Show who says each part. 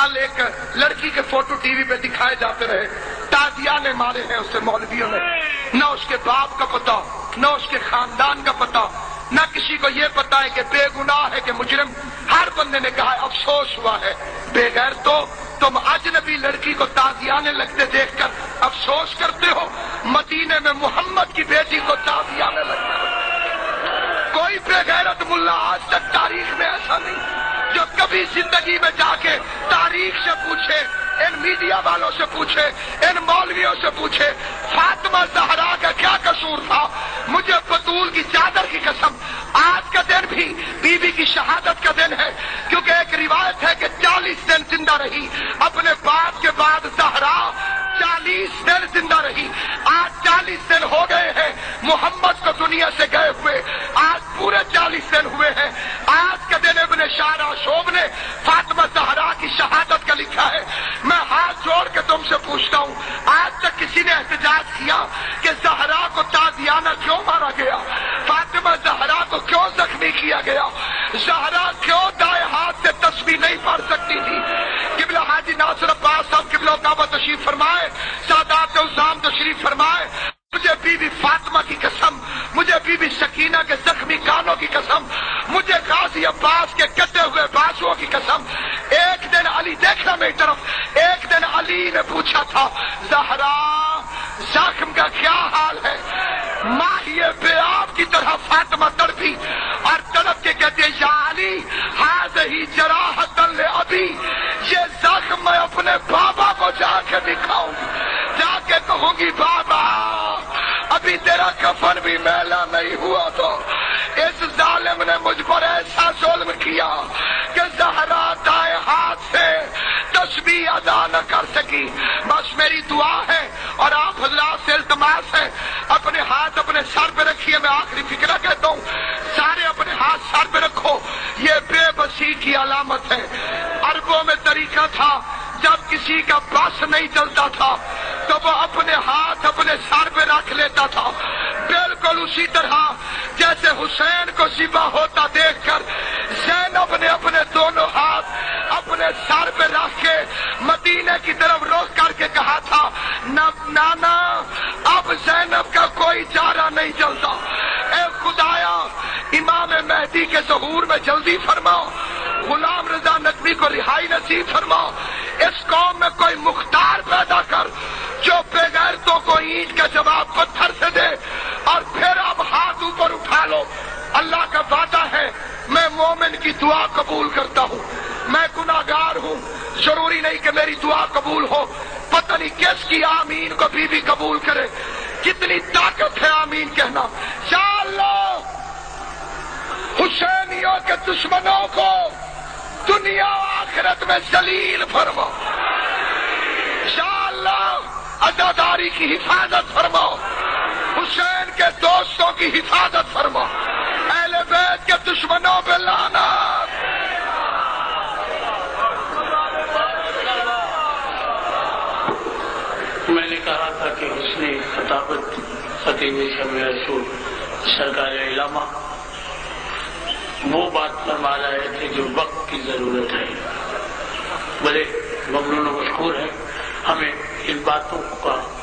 Speaker 1: کل ایک لڑکی کے فوٹو ٹی وی پہ دکھائے جاتے رہے، تازیانے مارے ہیں اسے مولویوں نے، نہ اس کے باپ کا پتہ، نہ اس کے خاندان کا پتہ، نہ کسی کو یہ پتا ہے کہ بے گناہ ہے کہ مجرم۔ ہر بندے نے کہا افسوس ہوا ہے، بے غیر تو تم اجنبی لڑکی کو تازیانے لگتے دیکھ کر افسوس کرتے ہو، مدینے میں محمد کی بیٹی کو تازیانے لگتے ہو۔ کوئی بے غیرت ملا آج تک تاریخ میں ایسا نہیں جو کبھی زندگی میں جا کے تاریخ سے پوچھے، ان میڈیا والوں سے پوچھے، ان مولویوں سے پوچھے فاطمہ زہرا کا کیا قصور تھا۔ مجھے بطول کی چادر کی قسم، آج کا دن بھی بی بی کی شہادت کا دن ہے، کیونکہ ایک روایت ہے کہ 40 دن زندہ رہی، اپنے باپ کے بعد زہرا 40 دن زندہ رہی۔ آج 40 دن ہو گئے ہیں محمد کو دنیا سے گئے ہوئے، آج پورے 40 دن ہوئے ہیں۔ آج کا دن ابن شارع شوب نے فاطمہ زہرا کی شہادت کا لکھا ہے۔ میں ہاتھ جوڑ کے تم سے پوچھتا ہوں، آج تک کسی نے احتجاج کیا کہ زہرا کو تازیانہ کیوں مارا گیا؟ فاطمہ زہرا کو کیوں زخمی کیا گیا؟ زہرا کیوں دائیں ہاتھ سے تسبیح نہیں پڑھ سکتی تھی؟ قبلہ حاجی ناصر عباس صاحب قبلہ کعبہ تشریف فرمائے، سادات عظام تشریف فرمائے، مجھے بی بی فاطمہ کی قسم، مجھے بی بی سکینہ کے زخمی کانوں کی قسم، مجھے غازی عباس کے کٹے ہوئے بازوؤں کی قسم، ایک دن علی دیکھنا میری طرف، ایک دن علی نے پوچھا تھا زہرا زخم کا کیا حال ہے؟ ماہیے بے آب کی طرح فاطمہ تڑپی اور تڑپ کے کہتے یا علی ہذہ جراحۃ لابی، یہ زخم میں اپنے بابا کو جا کے دکھاؤں گی، جا کے کہوں گی بابا ابھی تیرا کفن بھی میلا نہیں ہوا تو اس ظالم نے مجھ پر ایسا ظلم کیا کہ زہرا دائیں ہاتھ سے تسبیح ادا نہ کر سکی۔ بس میری دعا ہے اور آپ حضرات سے التماس ہے، اپنے ہاتھ اپنے سر پہ رکھیے۔ میں آخری فکرہ کہتا ہوں، سارے اپنے ہاتھ سر پہ رکھو، یہ بے بسی کی علامت ہے۔ عربوں میں طریقہ تھا، جب کسی کا بس نہیں چلتا تھا تو وہ اپنے ہاتھ اپنے سر پہ رکھ لیتا تھا، بالکل اسی طرح جیسے حسین کو ذبح ہوتا دیکھ کر زینب نے اپنے دونوں ہاتھ اپنے سر پہ رکھ کے مدینے کی طرف رخ کر کے کہا تھا نانا اب زینب کا کوئی چارہ نہیں چلتا، اے خدایا امام مہدی کے ظہور میں جلدی فرماؤ، غلام رضا نقوی کو رہائی نصیب فرماؤ، اس قوم میں کوئی مختار پیدا کر جو بے غیرتوں کو اینٹ کا جواب پتھر سے دے، اور پھر اب ہاتھ اوپر اٹھا لو۔ اللہ کا وعدہ ہے میں مومن کی دعا قبول کرتا ہوں، میں گناہگار ہوں، ضروری نہیں کہ میری دعا قبول ہو، پتہ نہیں کس کی آمین کو بی بی قبول کرے۔ کتنی طاقت ہے آمین کہنا۔ یا اللہ حسینیوں کے دشمنوں کو دنیا و آخرت میں ذلیل فرما، یا اللہ عزاداری کی حفاظت فرماؤ، حسین کے دوستوں کی حفاظت فرما، اہل بیت کے دشمنوں پہ لعنت۔
Speaker 2: میں نے کہا تھا کہ حسن خطابت خطیب شمع رسول سرکار علامہ وہ بات فرما رہے تھے جو وقت کی ضرورت ہے، بڑے ممنون و مشکور ہے، ہمیں ان باتوں کا